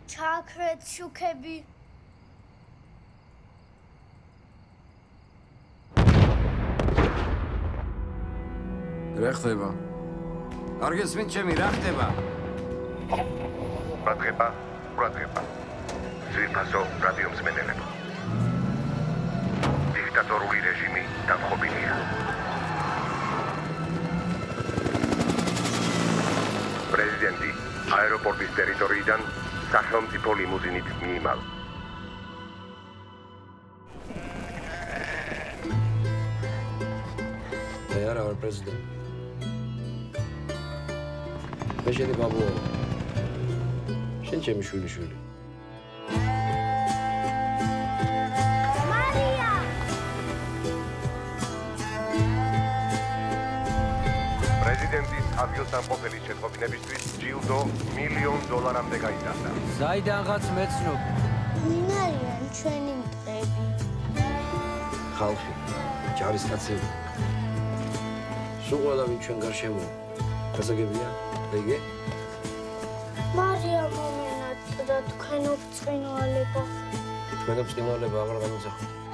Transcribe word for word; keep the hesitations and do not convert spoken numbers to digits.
ჩაქრეთ შუქები. რა ხდება? არ გესმით ჩემი, რა ხდება? რა ხდება? რა ხდება? ძვირფასო რადიო მსმენელებო. დიქტატორული რეჟიმი დამხობილია. პრეზიდენტი აეროპორტის ტერიტორიიდან სახელმწიფო ლიმუზინით მიიმალ. მე არა ვარ პრეზიდენტი. მე შენი ბაბუა ვარ. შენ ჩემი შვილიშვილი. მარია! პრეზიდენტის ავიოსამყოფელი შეტყობინებისთვის ჯილდო მილიონ დოლარამდე გაიზარდა. საიდანღაც მეცნობ. ვინ არიან ჩვენი მტრები? ხალხი, ჯარისკაცები. სულ ყველაფერი ჩვენ გარშემოა. გასაგებია? ეგე? მარია მომენატრა თქვენო ბრწყინვალება. თქვენო ბრწყინვალება აღარ გამიძახოთ.